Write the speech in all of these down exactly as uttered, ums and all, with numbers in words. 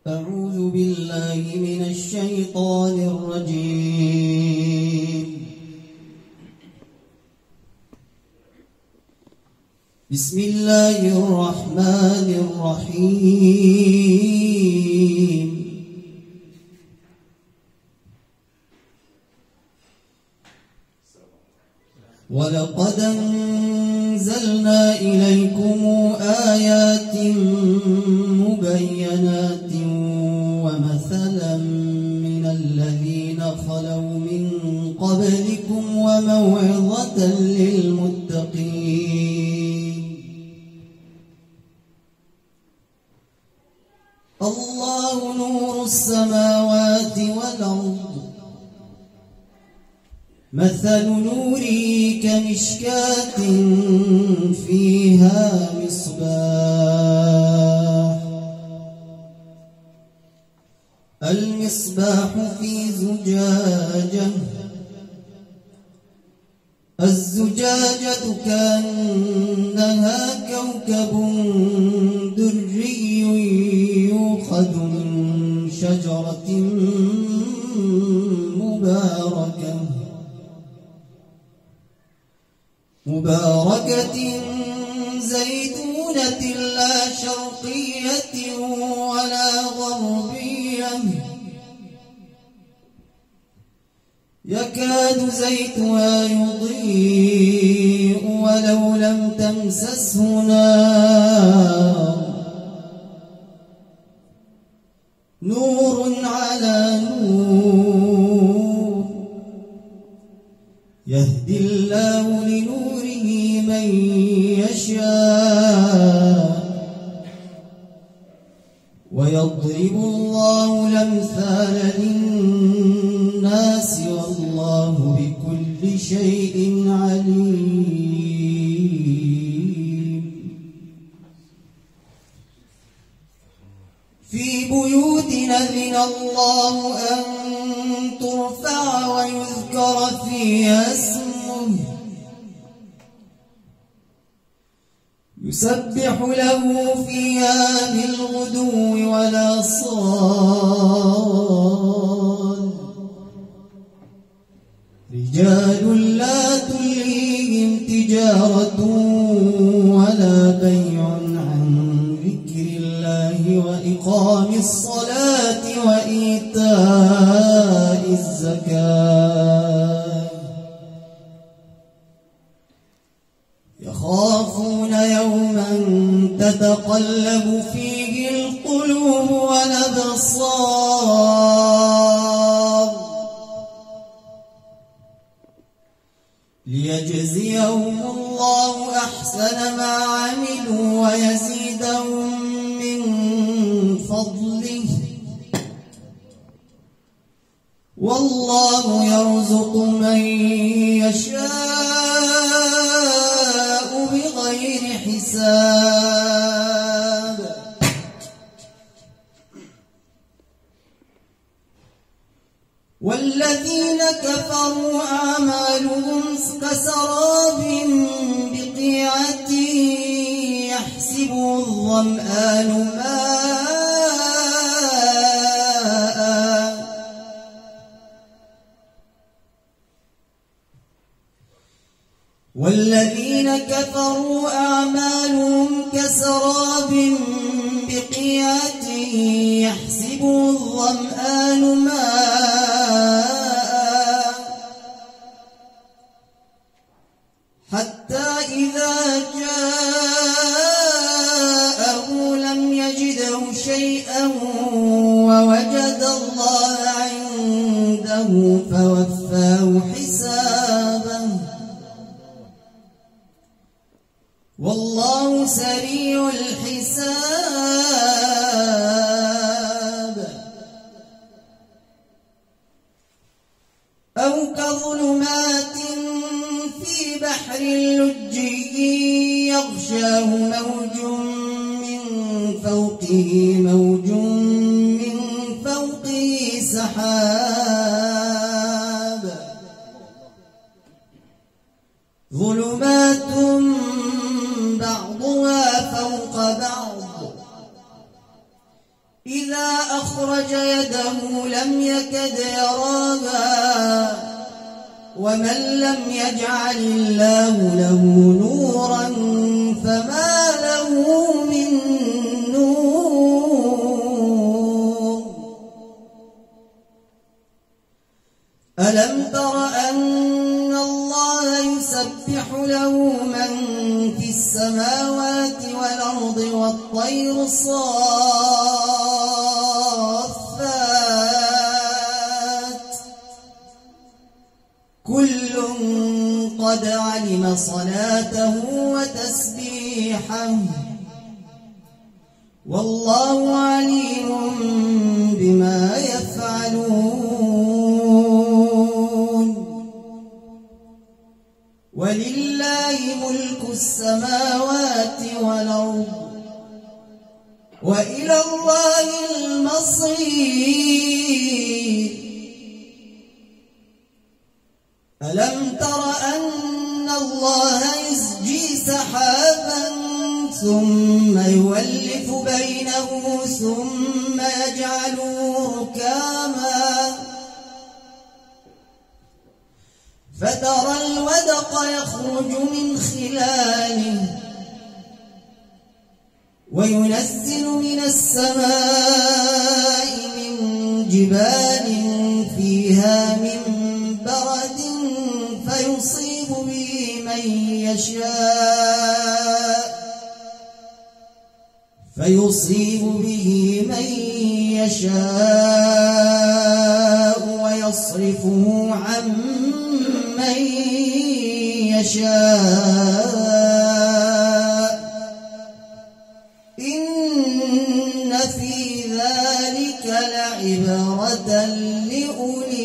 أعوذ بالله من الشيطان الرجيم. بسم الله الرحمن الرحيم. ولقد أنزلنا إليكم آيات مبينات ومثلا من الذين خلوا من قبلكم وموعظة للمتقين. الله نور السماوات والأرض، مثل نوره كمشكاة فيها مصباح، المصباح في زجاجة، الزجاجة كأنها كوكب دري يوقد من شجرة مباركة مباركة زيتونة لا شرقية ولا غربية، يكاد زيتها يضيء ولو لم تمسسه نار، نور على نور، يهدي الله لنوره من يشاء، ويضرب الله الأمثال للناس والله بكل شيء عليم. في بيوت أذن الله أن ترفع ويذكر فيها اسمه يسبح له فيها بالغدو والآصال، رجال لا تلهيهم تجارة ولا بيع عن ذكر الله وإقام الصلاة وإيتاء الزكاة، يخافون يوما تتقلب فيه القلوب والأبصار، ليجزيهم الله أحسن ما عملوا ويزيدهم من فضله، والله يرزق من يشاء بغير حساب. والذين كفروا أعمالهم كسراب بقيعة يحسبه الظمآن ماء، والذين كفروا أعمالهم كسراب بقيعة يحسبه الظمآن ماء، حتى إذا جاءه لم يجده شيئا ووجد الله عنده فوفاه حسابه، والله سريع الحساب. أو كظلمات في بحر لجي يغشاه موج من فوقه موج من فوقه سحاب، ظلمات بعضها فوق بعض إذا أخرج ومن لم يجعل الله له نورا فما له من نور. ألم تر أن الله يسبح له من في السماوات والأرض والطير صافات كل قد علم صلاته وتسبيحه والله عليم بما يفعلون. ولله ملك السماوات والأرض وإلى الله المصير. ألم تر أن الله يزجي سحابا ثم يولف بينه ثم يجعله ركاما فترى الودق يخرج من خلاله وينزل من السماء من جبال فيها من برد فيصيب به من يشاء فيصيب به من يشاء ويصرفه عن من يشاء إن في ذلك لعبرة لأولي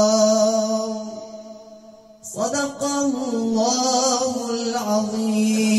الأبصار. صدق الله العظيم.